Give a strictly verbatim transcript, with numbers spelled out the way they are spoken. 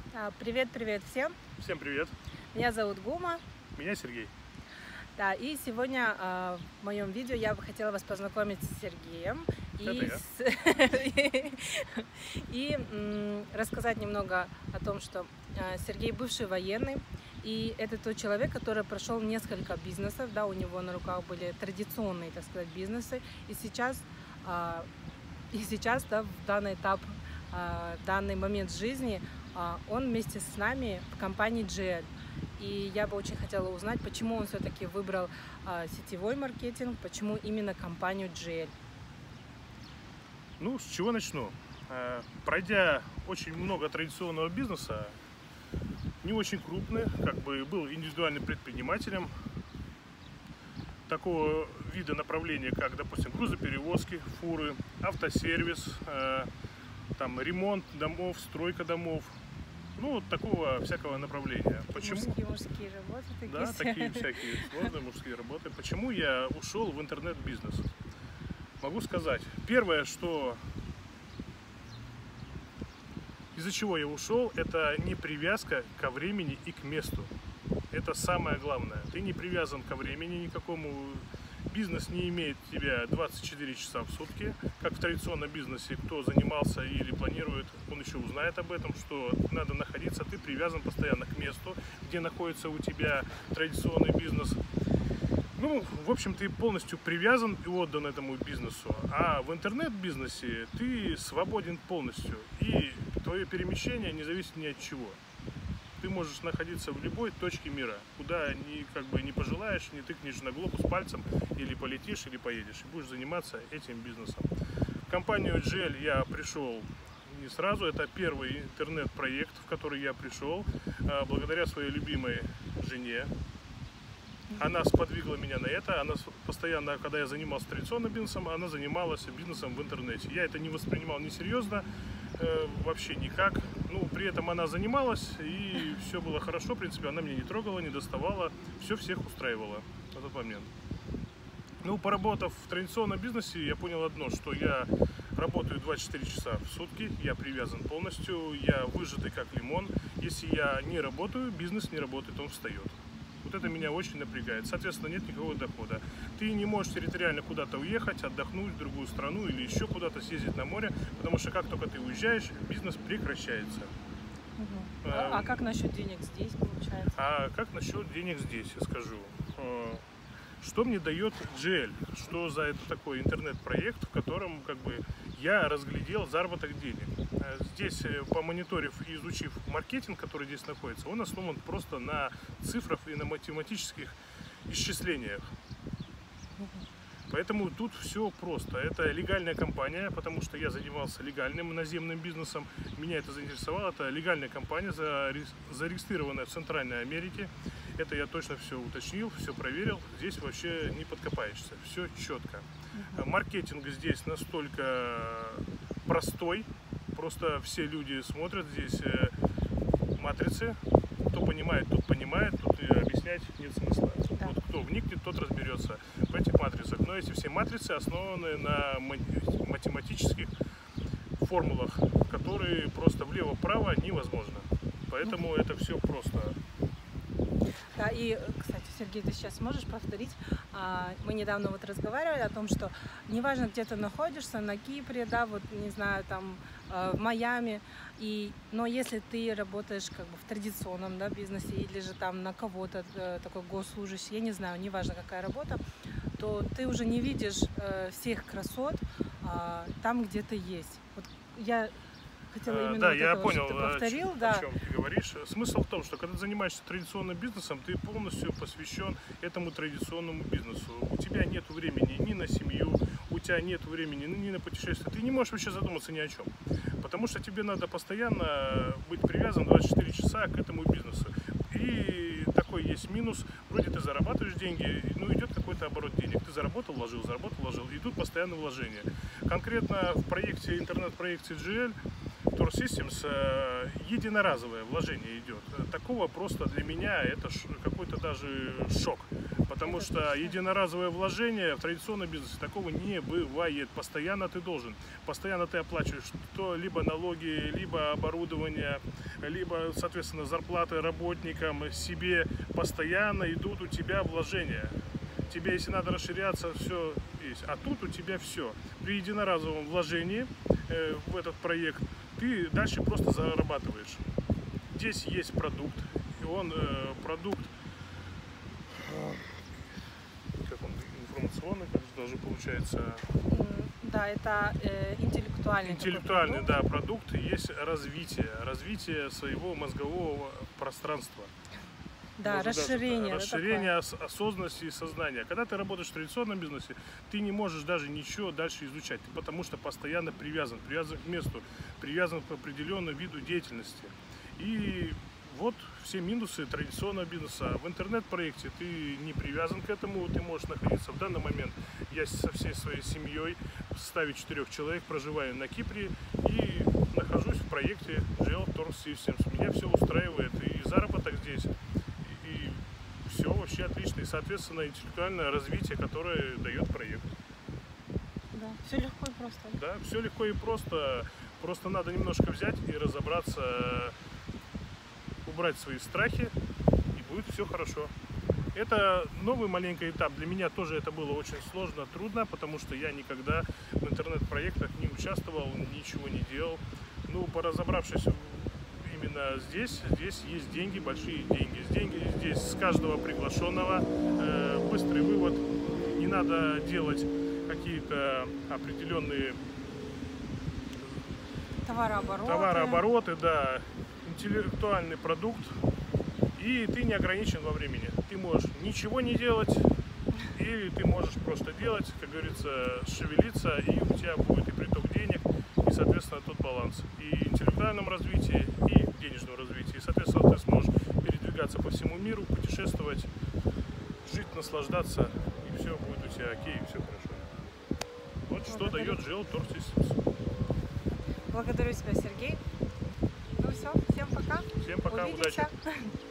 Привет-привет всем! Всем привет! Меня зовут Гума. Меня Сергей. Да, и сегодня э, в моем видео я бы хотела вас познакомить с Сергеем Это и, я. с... и м, рассказать немного о том, что э, Сергей бывший военный, и это тот человек, который прошел несколько бизнесов, да, у него на руках были традиционные, так сказать, бизнесы, и сейчас, э, и сейчас да, в данный этап, э, в данный момент жизни э, он вместе с нами в компании джи эл. И я бы очень хотела узнать, почему он все-таки выбрал а, сетевой маркетинг, почему именно компанию джи эл. Ну, с чего начну? Пройдя очень много традиционного бизнеса, не очень крупный, как бы был индивидуальным предпринимателем такого вида направления, как, допустим, грузоперевозки, фуры, автосервис, там, ремонт домов, стройка домов. Ну, вот такого всякого направления. Почему? Мужские, мужские работы такие. Да, такие всякие сложные мужские работы. Почему я ушел в интернет-бизнес? Могу сказать. Первое, что из-за чего я ушел, это не привязка ко времени и к месту. Это самое главное. Ты не привязан ко времени никакому. Бизнес не имеет тебя двадцать четыре часа в сутки, как в традиционном бизнесе. Кто занимался или планирует, он еще узнает об этом, что надо находиться, ты привязан постоянно к месту, где находится у тебя традиционный бизнес. Ну, в общем, ты полностью привязан и отдан этому бизнесу. А в интернет-бизнесе ты свободен полностью. И твое перемещение не зависит ни от чего. Ты можешь находиться в любой точке мира, куда ни, как бы, не пожелаешь, не тыкнешь на глобус пальцем, или полетишь, или поедешь, и будешь заниматься этим бизнесом. В компанию джи эл я пришел не сразу, это первый интернет-проект, в который я пришел, благодаря своей любимой жене. Она сподвигла меня на это, она постоянно, когда я занимался традиционным бизнесом, она занималась бизнесом в интернете. Я это не воспринимал несерьезно, э, вообще никак. Ну, при этом она занималась, и все было хорошо, в принципе, она меня не трогала, не доставала, все всех устраивало на тот момент. Ну, поработав в традиционном бизнесе, я понял одно, что я работаю двадцать четыре часа в сутки, я привязан полностью, я выжатый как лимон. Если я не работаю, бизнес не работает, он встает. Вот это меня очень напрягает. Соответственно, нет никакого дохода. Ты не можешь территориально куда-то уехать, отдохнуть в другую страну или еще куда-то съездить на море, потому что как только ты уезжаешь, бизнес прекращается. Угу. А, а как насчет денег здесь получается? А как насчет денег здесь, я скажу. Что мне дает джи эл? Что за это такой интернет-проект, в котором как бы я разглядел заработок денег. Здесь, помониторив и изучив маркетинг, который здесь находится, он основан просто на цифрах и на математических исчислениях. Поэтому тут все просто. Это легальная компания, потому что я занимался легальным наземным бизнесом. Меня это заинтересовало. Это легальная компания, зарегистрированная в Центральной Америке. Это я точно все уточнил, все проверил. Здесь вообще не подкопаешься. Все четко. Маркетинг здесь настолько простой. Просто все люди смотрят здесь матрицы. Кто понимает, тот понимает. Тут и объяснять нет смысла. Да. Вот кто вникнет, тот разберется в этих матрицах. Но эти все матрицы основаны на математических формулах, которые просто влево-вправо невозможно. Поэтому это все просто. Да, и, кстати, Сергей, ты сейчас можешь повторить? Мы недавно вот разговаривали о том, что неважно, где ты находишься, на Кипре, да, вот, не знаю, там, в Майами, и, но если ты работаешь как бы в традиционном, да, бизнесе или же там на кого-то, такой госслужащий, я не знаю, неважно, какая работа, то ты уже не видишь всех красот там, где ты есть. Вот я... Хотела именно да, вот я это, понял, что ты повторил, о, да. о чем ты говоришь. Смысл в том, что когда ты занимаешься традиционным бизнесом, ты полностью посвящен этому традиционному бизнесу. У тебя нет времени ни на семью, у тебя нет времени ни на путешествия. Ты не можешь вообще задуматься ни о чем. Потому что тебе надо постоянно быть привязан двадцать четыре часа к этому бизнесу. И такой есть минус. Вроде ты зарабатываешь деньги, ну идет какой-то оборот денег. Ты заработал, вложил, заработал, вложил. Идут постоянные вложения. Конкретно в проекте, интернет-проекте джи эл Tour Systems единоразовое вложение идет. Такого просто для меня это какой-то даже шок. Потому что единоразовое вложение в традиционном бизнесе такого не бывает. Постоянно ты должен. Постоянно ты оплачиваешь то либо налоги, либо оборудование, либо, соответственно, зарплаты работникам, себе постоянно идут у тебя вложения. Тебе, если надо расширяться, все есть. А тут у тебя все. При единоразовом вложении э, в этот проект ты дальше просто зарабатываешь. Здесь есть продукт, и он э, продукт, как он, информационный, как же даже получается. Да, это э, интеллектуальный. Интеллектуальный, да, продукт. Есть развитие, развитие своего мозгового пространства. Да, Можно расширение. даже, расширение ос- осознанности и сознания. Когда ты работаешь в традиционном бизнесе, ты не можешь даже ничего дальше изучать, потому что постоянно привязан, привязан к месту, привязан к определенному виду деятельности. И вот все минусы традиционного бизнеса. В интернет-проекте ты не привязан к этому, ты можешь находиться в данный момент. Я со всей своей семьей в составе четырех человек проживаю на Кипре и нахожусь в проекте джи эл Tour Systems. Меня все устраивает, и заработок здесь, и все вообще отлично. И, соответственно, интеллектуальное развитие, которое дает проект. Да, все легко и просто. Да, все легко и просто. Просто надо немножко взять и разобраться, убрать свои страхи, и будет все хорошо. Это новый маленький этап. Для меня тоже это было очень сложно, трудно, потому что я никогда в интернет-проектах не участвовал, ничего не делал. Ну, поразобравшись именно здесь, здесь есть деньги, большие деньги. Деньги здесь с каждого приглашенного, э, быстрый вывод, не надо делать какие-то определенные Товарообороты. товарообороты, да, интеллектуальный продукт, и ты не ограничен во времени. Ты можешь ничего не делать, или ты можешь просто делать, как говорится, шевелиться, и у тебя будет и приток денег, и, соответственно, тот баланс. И в интеллектуальном развитии, и в денежном развитии. И, соответственно, ты сможешь передвигаться по всему миру, путешествовать, жить, наслаждаться, и все будет у тебя окей, и все хорошо. Вот что дает джи эл Tour Systems. Благодарю тебя, Сергей. Ну все, всем пока. Всем пока, Увидимся. удачи.